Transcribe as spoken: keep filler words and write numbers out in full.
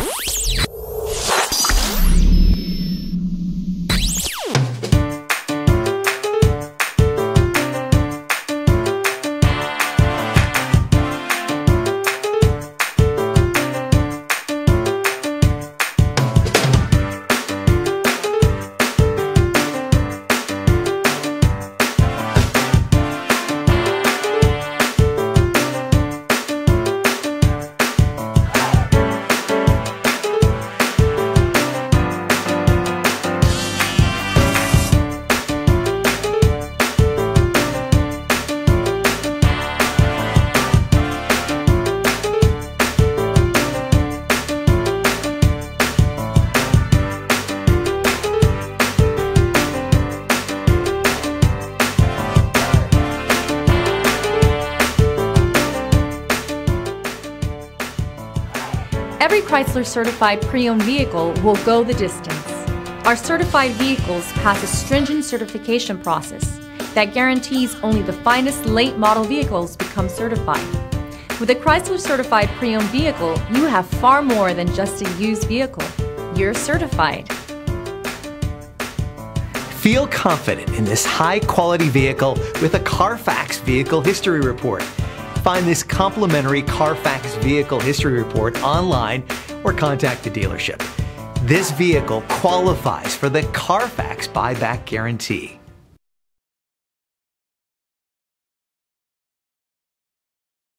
Every Chrysler certified pre-owned vehicle will go the distance. Our certified vehicles pass a stringent certification process that guarantees only the finest late model vehicles become certified. With a Chrysler certified pre-owned vehicle, you have far more than just a used vehicle. You're certified. Feel confident in this high-quality vehicle with a CARFAX Vehicle History Report. Find this complimentary CARFAX Vehicle History Report online or contact the dealership. This vehicle qualifies for the CARFAX Buyback Guarantee.